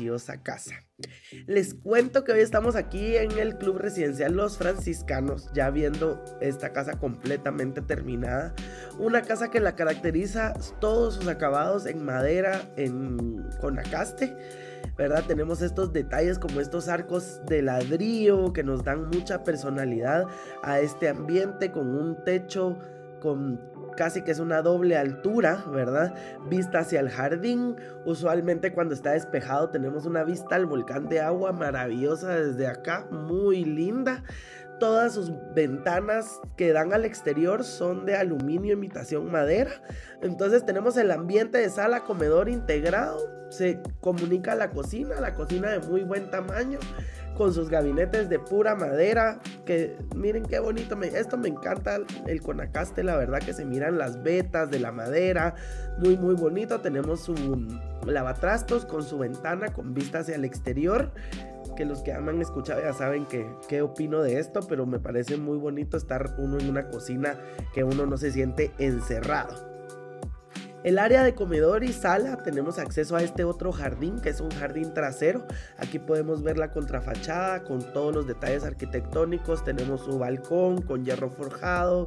preciosa casa. Les cuento que hoy estamos aquí en el Club Residencial Los Franciscanos, ya viendo esta casa completamente terminada. Una casa que la caracteriza todos sus acabados en madera, con acaste, ¿verdad? Tenemos estos detalles como estos arcos de ladrillo que nos dan mucha personalidad a este ambiente, con un techo con casi que es una doble altura, ¿verdad? Vista hacia el jardín. Usualmente cuando está despejado tenemos una vista al volcán de agua maravillosa desde acá, muy linda. Todas sus ventanas que dan al exterior son de aluminio imitación madera. Entonces tenemos el ambiente de sala, comedor integrado. Se comunica a la cocina de muy buen tamaño, con sus gabinetes de pura madera, que miren qué bonito, esto me encanta, el conacaste, la verdad que se miran las vetas de la madera, muy muy bonito. Tenemos su lavatrastos con su ventana con vista hacia el exterior, que los que han escuchado ya saben qué opino de esto, pero me parece muy bonito estar uno en una cocina que uno no se siente encerrado. El área de comedor y sala, tenemos acceso a este otro jardín, que es un jardín trasero. Aquí podemos ver la contrafachada con todos los detalles arquitectónicos. Tenemos su balcón con hierro forjado,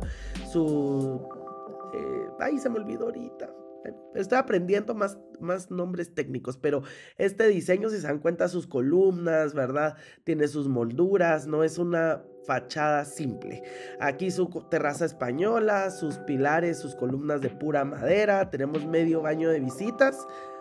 ay, se me olvidó ahorita. Estoy aprendiendo más nombres técnicos, pero este diseño, si se dan cuenta, sus columnas, ¿verdad? Tiene sus molduras, no es una fachada simple. Aquí su terraza española, sus pilares, sus columnas de pura madera. Tenemos medio baño de visitas.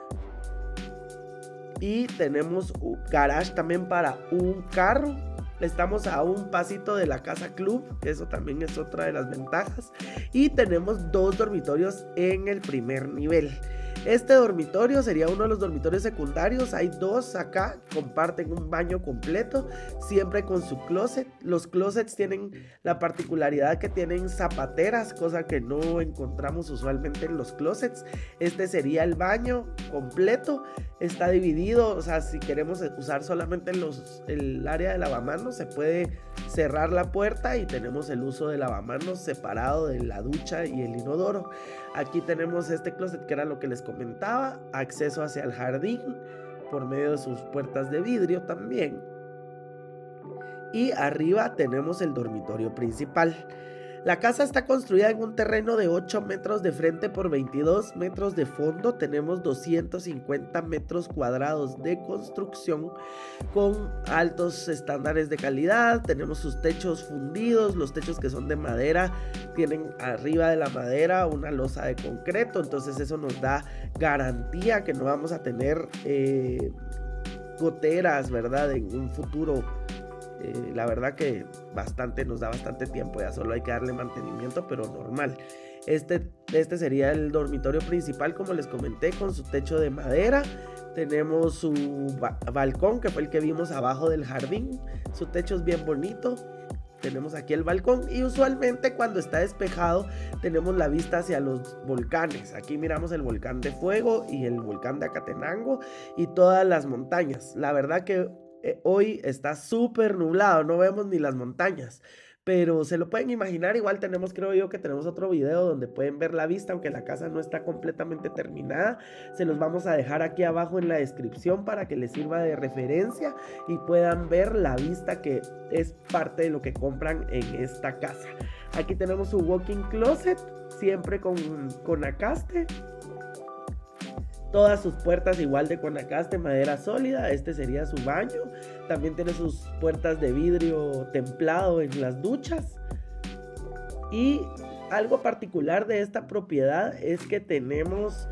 Y tenemos un garage también para un carro. Estamos a un pasito de la casa club, que eso también es otra de las ventajas. Y tenemos 2 dormitorios en el primer nivel. Este dormitorio sería uno de los dormitorios secundarios. Hay 2 acá, comparten un baño completo, siempre con su closet. Los closets tienen la particularidad que tienen zapateras, cosa que no encontramos usualmente en los closets. Este sería el baño completo. Está dividido, o sea, si queremos usar solamente el área de lavamanos, se puede cerrar la puerta y tenemos el uso de lavamanos separado de la ducha y el inodoro. Aquí tenemos este closet que era lo que les comentaba, acceso hacia el jardín por medio de sus puertas de vidrio también. Y arriba tenemos el dormitorio principal. La casa está construida en un terreno de 8 metros de frente por 22 metros de fondo. Tenemos 250 metros cuadrados de construcción con altos estándares de calidad. Tenemos sus techos fundidos. Los techos que son de madera tienen arriba de la madera una losa de concreto. Entonces eso nos da garantía que no vamos a tener goteras, ¿verdad? En un futuro. La verdad que nos da bastante tiempo, ya solo hay que darle mantenimiento, pero normal. Este sería el dormitorio principal, como les comenté, con su techo de madera. Tenemos su balcón, que fue el que vimos abajo del jardín. Su techo es bien bonito. Tenemos aquí el balcón y usualmente cuando está despejado tenemos la vista hacia los volcanes. Aquí miramos el volcán de Fuego y el volcán de Acatenango y todas las montañas. La verdad que hoy está súper nublado, no vemos ni las montañas, pero se lo pueden imaginar. Igual creo yo que tenemos otro video donde pueden ver la vista, aunque la casa no está completamente terminada. Se los vamos a dejar aquí abajo en la descripción para que les sirva de referencia y puedan ver la vista que es parte de lo que compran en esta casa. Aquí tenemos su walk-in closet, siempre con acaste. Todas sus puertas igual de conacaste, madera sólida. Este sería su baño. También tiene sus puertas de vidrio templado en las duchas. Y algo particular de esta propiedad es que tenemos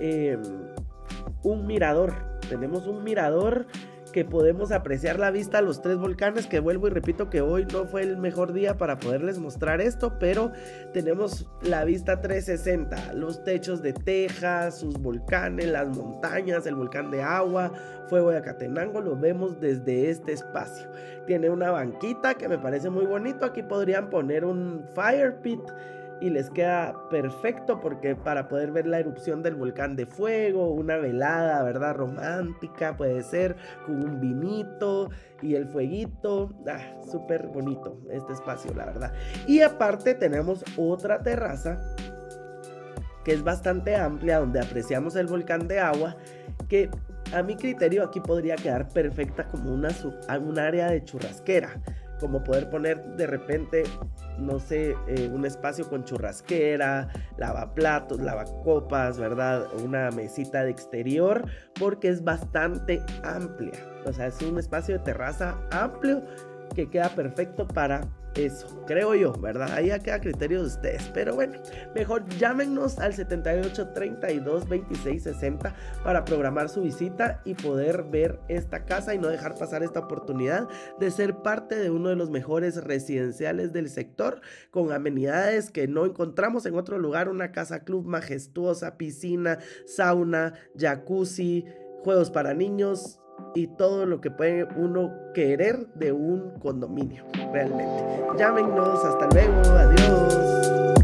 un mirador. Tenemos un mirador que podemos apreciar la vista a los 3 volcanes, que vuelvo y repito que hoy no fue el mejor día para poderles mostrar esto, pero tenemos la vista 360, los techos de Texas, sus volcanes, las montañas, el volcán de agua, Fuego de Acatenango, lo vemos desde este espacio. Tiene una banquita que me parece muy bonito. Aquí podrían poner un fire pit y les queda perfecto, porque para poder ver la erupción del volcán de Fuego, una velada, ¿verdad? Romántica, puede ser, con un vinito y el fueguito. Súper bonito este espacio, la verdad. Y aparte tenemos otra terraza que es bastante amplia, donde apreciamos el volcán de agua, que A mi criterio aquí podría quedar perfecta como un área de churrasquera, como poder poner de repente, no sé, un espacio con churrasquera, lavaplatos, lavacopas, ¿verdad? Una mesita de exterior, porque es bastante amplia. O sea, es un espacio de terraza amplio que queda perfecto para eso, creo yo, ¿verdad? Ahí ya queda a criterio de ustedes. Pero bueno, mejor llámenos al 78 32 26 60 para programar su visita y poder ver esta casa y no dejar pasar esta oportunidad de ser parte de uno de los mejores residenciales del sector, con amenidades que no encontramos en otro lugar. Una casa club majestuosa, piscina, sauna, jacuzzi, juegos para niños y todo lo que puede uno querer de un condominio, realmente. Llámenos, hasta luego, adiós.